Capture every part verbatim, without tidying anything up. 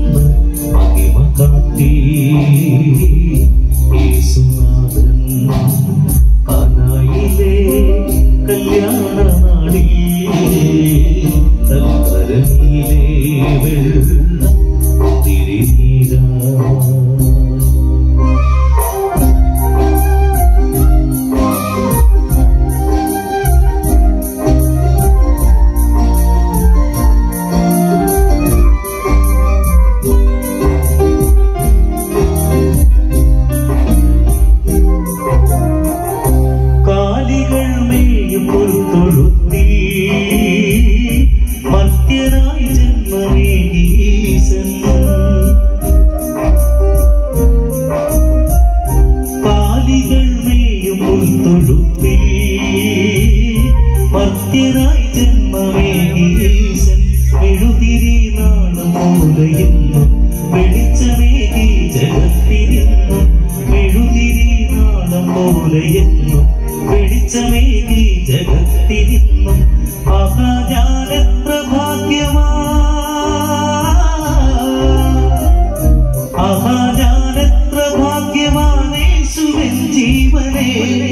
വന്ന് മഹിമ കാട്ടി യേശുനാഥൻ കാനായിലെ കല്യാണ നാടിൽ തൽക്കരയിലെ വെള്ള തിരിനീരാ മർത്യനായി ജന്മമേകീശൻ കാലികൾ മേയും പുൽത്തൊഴുത്തിൽ മർത്യനായി ജന്മമേകീശൻ മെഴുതിരി നാളം മൂലയെന്നും വെളിച്ചമേകി ജഗത്തിരിന്നും മെഴുതിരി നാളം മൂലയെന്നും വെളിച്ചമേകി ജഗത്തിരിന്നും ആഹാ ഞാനെത്ര ഭാഗ്യമാ ആഹാ ഞാനെത്ര ഭാഗ്യവാനേശുവൻ ജീവനേ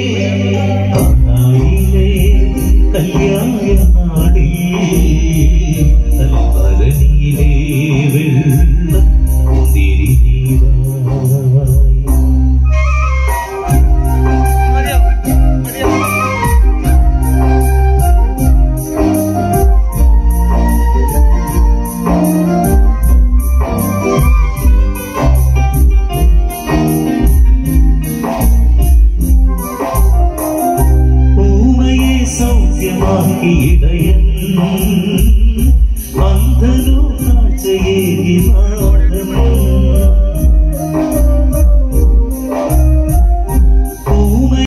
കാനായിലെ കല്യാണ നാടിൽ തൽക്കരയിലെ വെള്ള തിരിനീരാ സൗഖ്യമാക്കി ഇടയ